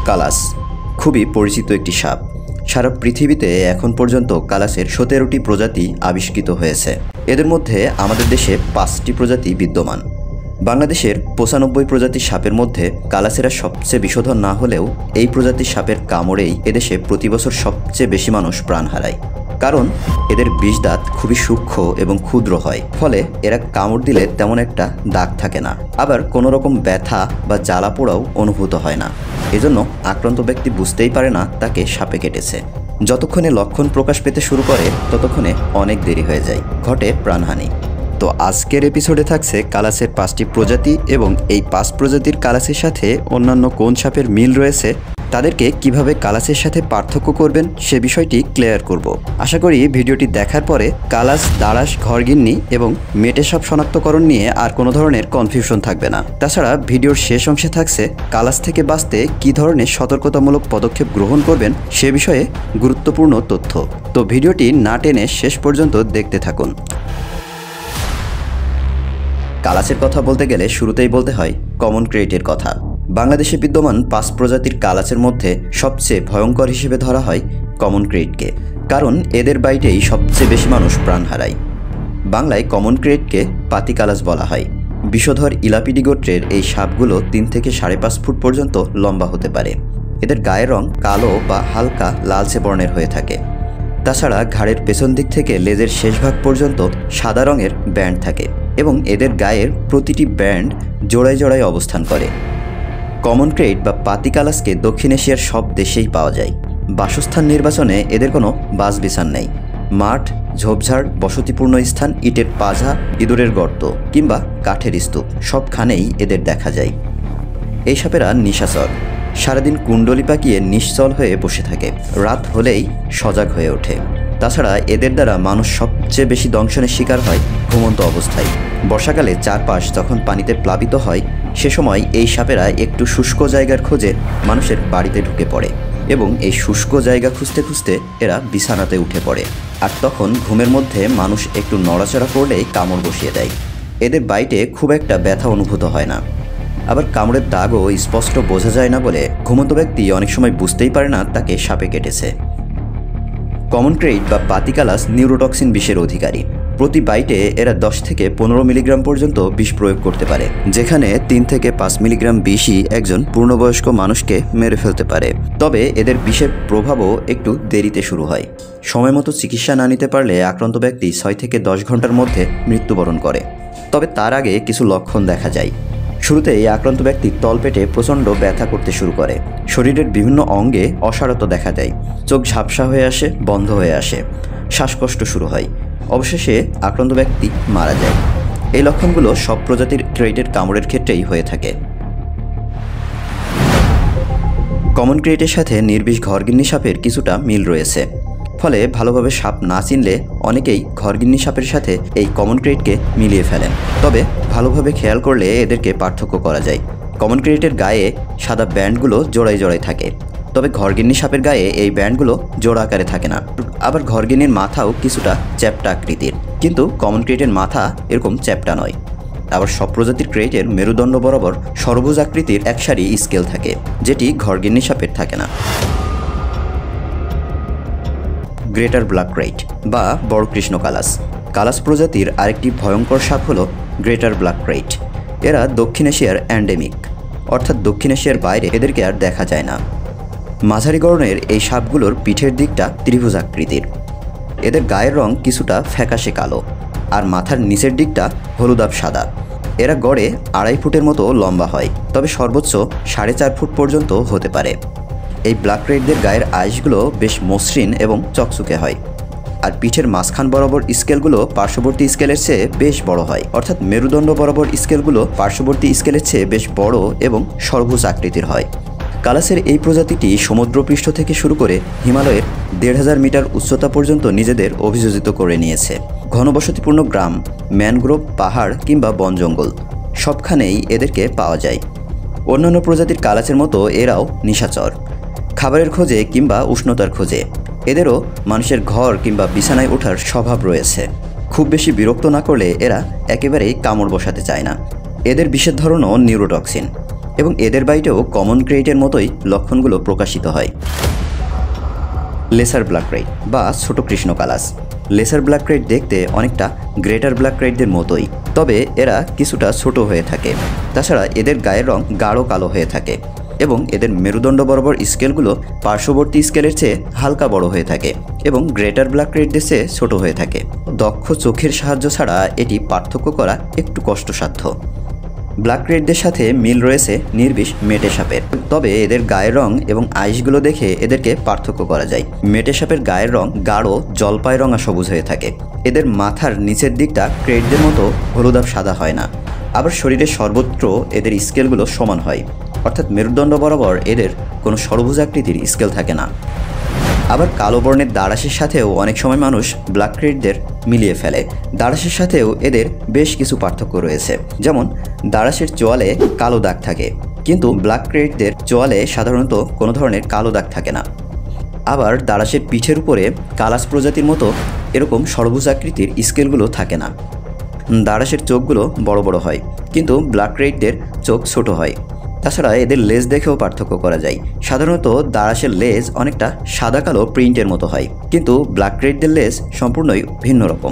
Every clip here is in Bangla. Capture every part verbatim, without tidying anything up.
কালাস খুবই পরিচিত একটি সাপ। সারা পৃথিবীতে এখন পর্যন্ত কালাসের সতেরোটি প্রজাতি আবিষ্কৃত হয়েছে। এদের মধ্যে আমাদের দেশে পাঁচটি প্রজাতি বিদ্যমান। বাংলাদেশের পঁচানব্বই প্রজাতির সাপের মধ্যে কালাসেরা সবচেয়ে বিষধর না হলেও এই প্রজাতির সাপের কামড়েই এদেশে প্রতি বছর সবচেয়ে বেশি মানুষ প্রাণ হারায়। কারণ এদের বিষদাঁত খুবই সূক্ষ্ম এবং ক্ষুদ্র হয়, ফলে এরা কামড় দিলে তেমন একটা দাগ থাকে না, আবার কোনো রকম ব্যথা বা জ্বালা পোড়াও অনুভূত হয় না। এজন্য আক্রান্ত ব্যক্তি বুঝতেই পারে না তাকে সাপে কেটেছে। যতক্ষণে লক্ষণ প্রকাশ পেতে শুরু করে ততক্ষণে অনেক দেরি হয়ে যায়, ঘটে প্রাণহানি। তো আজকের এপিসোডে থাকছে কালাসের পাঁচটি প্রজাতি এবং এই পাঁচ প্রজাতির কালাসের সাথে অন্যান্য কোন সাপের মিল রয়েছে, তাদেরকে কিভাবে কালাসের সাথে পার্থক্য করবেন সে বিষয়টি ক্লিয়ার করব। আশা করি ভিডিওটি দেখার পরে কালাস, দারাস, ঘরগিন্নি এবং মেটে সাপ শনাক্তকরণ নিয়ে আর কোনো ধরনের কনফিউশন থাকবে না। তাছাড়া ভিডিওর শেষ অংশে থাকছে কালাস থেকে বাঁচতে কী ধরনের সতর্কতামূলক পদক্ষেপ গ্রহণ করবেন সে বিষয়ে গুরুত্বপূর্ণ তথ্য। তো ভিডিওটি না টেনে শেষ পর্যন্ত দেখতে থাকুন। কালাসের কথা বলতে গেলে শুরুতেই বলতে হয় কমন ক্রেটের কথা। বাংলাদেশে বিদ্যমান পাঁচ প্রজাতির কালাসের মধ্যে সবচেয়ে ভয়ঙ্কর হিসেবে ধরা হয় কমন ক্রেটকে, কারণ এদের বাইরেই সবচেয়ে বেশি মানুষ প্রাণ হারায়। বাংলায় কমন ক্রেটকে পাতি কালাস বলা হয়। বিষধর ইলাপিডি গোত্রের এই সাপগুলো তিন থেকে সাড়ে পাঁচ ফুট পর্যন্ত লম্বা হতে পারে। এদের গায়ের রং কালো বা হালকা লালচে বর্ণের হয়ে থাকে। তাছাড়া ঘাড়ের পেছন দিক থেকে লেজের শেষ ভাগ পর্যন্ত সাদা রঙের ব্যান্ড থাকে এবং এদের গায়ের প্রতিটি ব্যান্ড জোড়ায় জোড়ায় অবস্থান করে। কমন ক্রেট বা পাতি কালাসকে দক্ষিণ এশিয়ার সব দেশেই পাওয়া যায়। বাসস্থান নির্বাচনে এদের কোনো বাসবিছান নেই। মাঠ, ঝোপঝাড়, বসতিপূর্ণ স্থান, ইটের পাঝা, ইঁদুরের গর্ত কিংবা কাঠের স্তূপ সবখানেই এদের দেখা যায়। এই সাপেরা নিশাচর, সারাদিন কুণ্ডলি পাকিয়ে নিশ্চল হয়ে বসে থাকে, রাত হলেই সজাগ হয়ে ওঠে। তাছাড়া এদের দ্বারা মানুষ সবচেয়ে বেশি দংশনের শিকার হয় ঘুমন্ত অবস্থায়। বর্ষাকালে চারপাশ যখন পানিতে প্লাবিত হয় সে সময় এই সাপেরা একটু শুষ্ক জায়গার খোঁজে মানুষের বাড়িতে ঢুকে পড়ে এবং এই শুষ্ক জায়গা খুঁজতে খুঁজতে এরা বিছানাতে উঠে পড়ে। আর তখন ঘুমের মধ্যে মানুষ একটু নড়াচড়া করলেই কামড় বসিয়ে দেয়। এদের বাইটে খুব একটা ব্যথা অনুভূত হয় না, আবার কামড়ের দাগও স্পষ্ট বোঝা যায় না বলে ঘুমন্ত ব্যক্তি অনেক সময় বুঝতেই পারে না তাকে সাপে কেটেছে। কমন ক্রেট বা পাতি কালাস নিউরোটক্সিন বিষের অধিকারী। প্রতি বাইটে এরা দশ থেকে পনেরো মিলিগ্রাম পর্যন্ত বিষ প্রয়োগ করতে পারে, যেখানে তিন থেকে পাঁচ মিলিগ্রাম বিষই একজন পূর্ণবয়স্ক মানুষকে মেরে ফেলতে পারে। তবে এদের বিষের প্রভাবও একটু দেরিতে শুরু হয়। সময় মতো চিকিৎসা না নিতে পারলে আক্রান্ত ব্যক্তি ছয় থেকে দশ ঘন্টার মধ্যে মৃত্যুবরণ করে। তবে তার আগে কিছু লক্ষণ দেখা যায়। শুরুতেই আক্রান্ত ব্যক্তি তলপেটে প্রচণ্ড ব্যথা করতে শুরু করে। শরীরের বিভিন্ন অঙ্গে অসাড়তা দেখা দেয়, চোখ ঝাপসা হয়ে আসে, বন্ধ হয়ে আসে, শ্বাসকষ্ট শুরু হয়, অবশেষে আক্রান্ত ব্যক্তি মারা যায়। এই লক্ষণগুলো সব প্রজাতির ক্রেটের কামড়ের ক্ষেত্রেই হয়ে থাকে। কমন ক্রেটের সাথে নির্বিষ ঘরগিন্নি সাপের কিছুটা মিল রয়েছে, ফলে ভালোভাবে সাপ না চিনলে অনেকেই ঘরগিন্নি সাপের সাথে এই কমন ক্রেটকে মিলিয়ে ফেলেন। তবে ভালোভাবে খেয়াল করলে এদেরকে পার্থক্য করা যায়। কমন ক্রেটের গায়ে সাদা ব্যান্ডগুলো জোড়ায় জোড়ায় থাকে, তবে ঘরগিন্নি সাপের গায়ে এই ব্যান্ডগুলো জোড়া আকারে থাকে না। আবার ঘরগিন্নির মাথাও কিছুটা চ্যাপ্টা আকৃতির, কিন্তু কমন ক্রেটের মাথা এরকম চ্যাপ্টা নয়। আবার সব প্রজাতির ক্রেটের মেরুদণ্ড বরাবর সরবুজ আকৃতির এক সারি স্কেল থাকে, যেটি ঘরগিন্নি সাপের থাকে না। গ্রেটার ব্ল্যাক ক্রাইট বা বড় কৃষ্ণ কালাস। কালাস প্রজাতির আরেকটি ভয়ঙ্কর সাপ হল গ্রেটার ব্ল্যাক ক্রাইট। এরা দক্ষিণ এশিয়ার অ্যান্ডেমিক, অর্থাৎ দক্ষিণ এশিয়ার বাইরে এদেরকে আর দেখা যায় না। মাঝারি গড়নের এই সাপগুলোর পিঠের দিকটা ত্রিভুজ আকৃতির। এদের গায়ের রং কিছুটা ফ্যাকাশে কালো আর মাথার নিচের দিকটা হলুদাভ সাদা। এরা গড়ে আড়াই ফুটের মতো লম্বা হয়, তবে সর্বোচ্চ সাড়ে চার ফুট পর্যন্ত হতে পারে। এই ব্ল্যাক ক্রাইটদের গায়ের আইসগুলো বেশ মসৃণ এবং চকচকে হয়, আর পিঠের মাঝখান বরাবর স্কেলগুলো পার্শ্ববর্তী স্কেলের চেয়ে বেশ বড় হয়, অর্থাৎ মেরুদণ্ড বরাবর স্কেলগুলো পার্শ্ববর্তী স্কেলের চেয়ে বেশ বড় এবং সর্বোচ্চ আকৃতির হয়। কালাসের এই প্রজাতিটি সমুদ্রপৃষ্ঠ থেকে শুরু করে হিমালয়ের দেড় হাজার মিটার উচ্চতা পর্যন্ত নিজেদের অভিযোজিত করে নিয়েছে। ঘনবসতিপূর্ণ গ্রাম, ম্যানগ্রোভ, পাহাড় কিংবা বন জঙ্গল সবখানেই এদেরকে পাওয়া যায়। অন্যান্য প্রজাতির কালাসের মতো এরাও নিশাচর, খাবারের খোঁজে কিংবা উষ্ণতার খোঁজে। এদেরও মানুষের ঘর কিংবা বিছানায় ওঠার স্বভাব রয়েছে। খুব বেশি বিরক্ত না করলে এরা একেবারেই কামড় বসাতে চায় না। এদের বিষের ধরনও নিউরোটক্সিন। এবং এদের বাইটেও কমন ক্রেইটের মতোই লক্ষণগুলো প্রকাশিত হয়। লেসার ব্ল্যাক ক্রেইট বা ছোট কৃষ্ণ কালাস। লেসার ব্ল্যাক ক্রেইট দেখতে অনেকটা গ্রেটার ব্ল্যাক ক্রেইটদের মতোই, তবে এরা কিছুটা ছোট হয়ে থাকে। তাছাড়া এদের গায়ের রং গাঢ় কালো হয়ে থাকে এবং এদের মেরুদণ্ড বরাবর স্কেলগুলো পার্শ্ববর্তী স্কেলের চেয়ে হালকা বড় হয়ে থাকে এবং গ্রেটার ব্ল্যাক ক্রেইটদের চেয়ে ছোট হয়ে থাকে। দক্ষ চোখের সাহায্য ছাড়া এটি পার্থক্য করা একটু কষ্টসাধ্য। ব্ল্যাক ক্রেইটদের সাথে মিল রয়েছে নির্বিষ মেটে সাপের, তবে এদের গায়ের রং এবং আইসগুলো দেখে এদেরকে পার্থক্য করা যায়। মেটে সাপের গায়ের রং গাঢ় জলপাই রঙা সবুজ হয়ে থাকে। এদের মাথার নিচের দিকটা ক্রেইটদের মতো হলুদাভ সাদা হয় না। আবার শরীরের সর্বত্র এদের স্কেলগুলো সমান হয়, অর্থাৎ মেরুদণ্ড বরাবর এদের কোনো ষড়ভুজাকৃতির স্কেল থাকে না। আবার কালো বর্ণের দাঁড়াসের সাথেও অনেক সময় মানুষ ব্ল্যাক ক্রেইটদের মিলিয়ে ফেলে। দাঁড়াসের সাথেও এদের বেশ কিছু পার্থক্য রয়েছে, যেমন দাঁড়াসের চোয়ালে কালো দাগ থাকে, কিন্তু ব্ল্যাক ক্রেইটদের চোয়ালে সাধারণত কোনো ধরনের কালো দাগ থাকে না। আবার দাঁড়াসের পিঠের উপরে কালাস প্রজাতির মতো এরকম ষড়ভুজাকৃতির স্কেলগুলো থাকে না। দাঁড়াসের চোখগুলো বড় বড় হয়, কিন্তু ব্ল্যাক ক্রেইটদের চোখ ছোট হয়। তাছাড়া এদের লেজ দেখেও পার্থক্য করা যায়। সাধারণত দাঁড়াসের লেজ অনেকটা সাদা কালো প্রিন্টের মতো হয়, কিন্তু ব্ল্যাক ক্রেইটদের লেজ সম্পূর্ণই ভিন্ন রকম।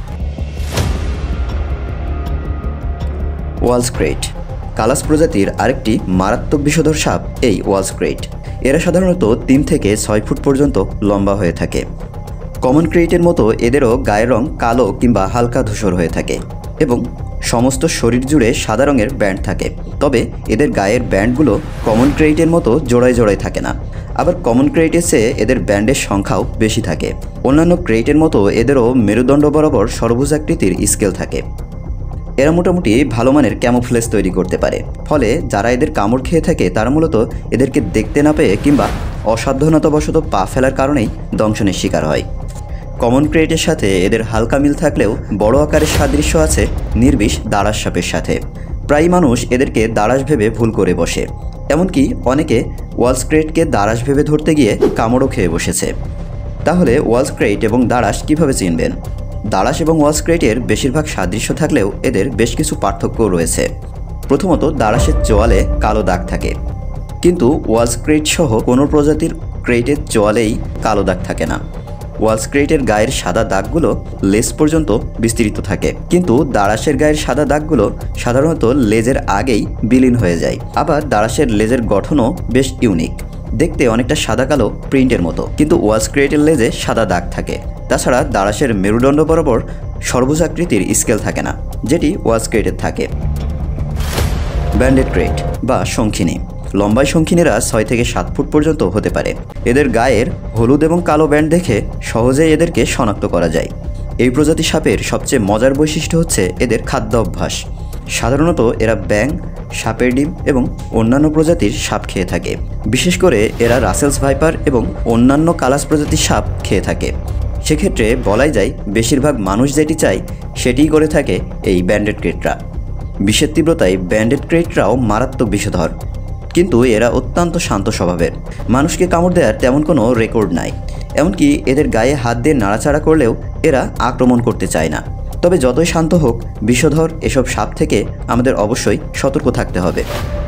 ওয়ালস ক্রেইট কালাস প্রজাতির আরেকটি মারাত্মক বিষধর সাপ এই ওয়ালস ক্রেইট। এরা সাধারণত তিন থেকে ছয় ফুট পর্যন্ত লম্বা হয়ে থাকে। কমন ক্রেইটের মতো এদেরও গায়ের রং কালো কিংবা হালকা ধূসর হয়ে থাকে এবং সমস্ত শরীর জুড়ে সাদা রঙের ব্যান্ড থাকে, তবে এদের গায়ের ব্যান্ডগুলো কমন ক্রেইটের মতো জোড়ায় জোড়ায় থাকে না। আবার কমন ক্রেইটের চেয়ে এদের ব্যান্ডের সংখ্যাও বেশি থাকে। অন্যান্য ক্রেইটের মতো এদেরও মেরুদণ্ড বরাবর ষড়ভুজাকৃতির স্কেল থাকে। এরা মোটামুটি ভালো মানের ক্যামোফ্লেজ তৈরি করতে পারে, ফলে যারা এদের কামড় খেয়ে থাকে তারা মূলত এদেরকে দেখতে না পেয়ে কিংবা অসাবধানতাবশত পা ফেলার কারণেই দংশনের শিকার হয়। কমন ক্রেইটের সাথে এদের হালকা মিল থাকলেও বড় আকারের সাদৃশ্য আছে নির্বিষ দাঁড়াস সাপের সাথে। প্রায় মানুষ এদেরকে দাঁড়াস ভেবে ভুল করে বসে, এমনকি অনেকে ওয়ালস ক্রেইটকে দাঁড়াস ভেবে ধরতে গিয়ে কামড়ও খেয়ে বসেছে। তাহলে ওয়ালস ক্রেইট এবং দাঁড়াস কীভাবে চিনবেন? দাঁড়াস এবং ওয়ালস ক্রেইটের বেশিরভাগ সাদৃশ্য থাকলেও এদের বেশ কিছু পার্থক্যও রয়েছে। প্রথমত, দাঁড়াসের চোয়ালে কালো দাগ থাকে, কিন্তু ওয়ালস ক্রেইট সহ কোনো প্রজাতির ক্রেইটের চোয়ালেই কালো দাগ থাকে না। ওয়ালস ক্রেইটের গায়ের সাদা দাগগুলো লেজ পর্যন্ত বিস্তৃত থাকে, কিন্তু দাঁড়াসের গায়ের সাদা দাগগুলো সাধারণত লেজের আগেই বিলীন হয়ে যায়। আবার দাঁড়াসের লেজের গঠনও বেশ ইউনিক, দেখতে অনেকটা সাদা কালো প্রিন্টের মতো, কিন্তু ওয়ালস ক্রেইটের লেজে সাদা দাগ থাকে। তাছাড়া দাঁড়াসের মেরুদণ্ড বরাবর ষড়ভুজাকৃতির স্কেল থাকে না, যেটি ওয়ালস ক্রেইটের থাকে। ব্যান্ডেড ক্রেইট বা শঙ্খিনী। লম্বায় শঙ্খিনীরা ছয় থেকে সাত ফুট পর্যন্ত হতে পারে। এদের গায়ের হলুদ এবং কালো ব্যান্ড দেখে সহজেই এদেরকে শনাক্ত করা যায়। এই প্রজাতি সাপের সবচেয়ে মজার বৈশিষ্ট্য হচ্ছে এদের খাদ্য অভ্যাস। সাধারণত এরা ব্যাঙ, সাপের ডিম এবং অন্যান্য প্রজাতির সাপ খেয়ে থাকে। বিশেষ করে এরা রাসেলস ভাইপার এবং অন্যান্য কালাস প্রজাতির সাপ খেয়ে থাকে। সেক্ষেত্রে বলাই যায় বেশিরভাগ মানুষ যেটি চায় সেটিই করে থাকে এই ব্যান্ডেড ক্রেইটরা। বিষের তীব্রতায় ব্যান্ডেড ক্রেইটরাও মারাত্মক বিষধর, কিন্তু এরা অত্যন্ত শান্ত স্বভাবের। মানুষকে কামড় দেওয়ার তেমন কোনো রেকর্ড নাই, এমনকি এদের গায়ে হাত দিয়ে নাড়াচাড়া করলেও এরা আক্রমণ করতে চায় না। তবে যতই শান্ত হোক, বিষধর এসব সাপ থেকে আমাদের অবশ্যই সতর্ক থাকতে হবে।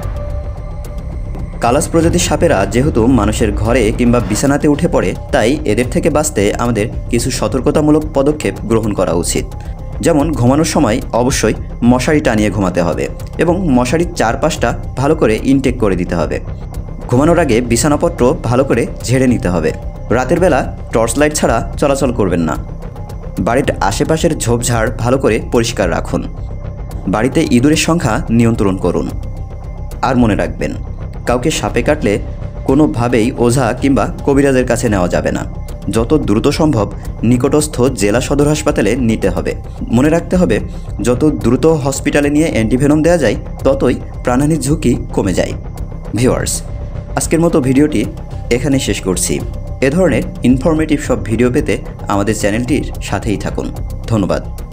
কালাস প্রজাতির সাপেরা যেহেতু মানুষের ঘরে কিংবা বিছানাতে উঠে পড়ে, তাই এদের থেকে বাঁচতে আমাদের কিছু সতর্কতামূলক পদক্ষেপ গ্রহণ করা উচিত। যেমন ঘুমানোর সময় অবশ্যই মশারি টানিয়ে ঘুমাতে হবে এবং মশারির চারপাশটা ভালো করে ইনটেক করে দিতে হবে। ঘুমানোর আগে বিছানাপত্র ভালো করে ঝেড়ে নিতে হবে। রাতের বেলা টর্চ লাইট ছাড়া চলাচল করবেন না। বাড়ির আশেপাশের ঝোপঝাড় ভালো করে পরিষ্কার রাখুন। বাড়িতে ইঁদুরের সংখ্যা নিয়ন্ত্রণ করুন। আর মনে রাখবেন, কাউকে সাপে কাটলে কোনোভাবেই ওঝা কিংবা কবিরাজের কাছে নেওয়া যাবে না। যত দ্রুত সম্ভব নিকটস্থ জেলা সদর হাসপাতালে নিতে হবে। মনে রাখতে হবে, যত দ্রুত হসপিটালে নিয়ে অ্যান্টিভেনম দেওয়া যায় ততই প্রাণহানির ঝুঁকি কমে যায়। ভিউয়ার্স, আজকের মতো ভিডিওটি এখানে শেষ করছি। এ ধরনের ইনফরমেটিভ সব ভিডিও পেতে আমাদের চ্যানেলটির সাথেই থাকুন। ধন্যবাদ।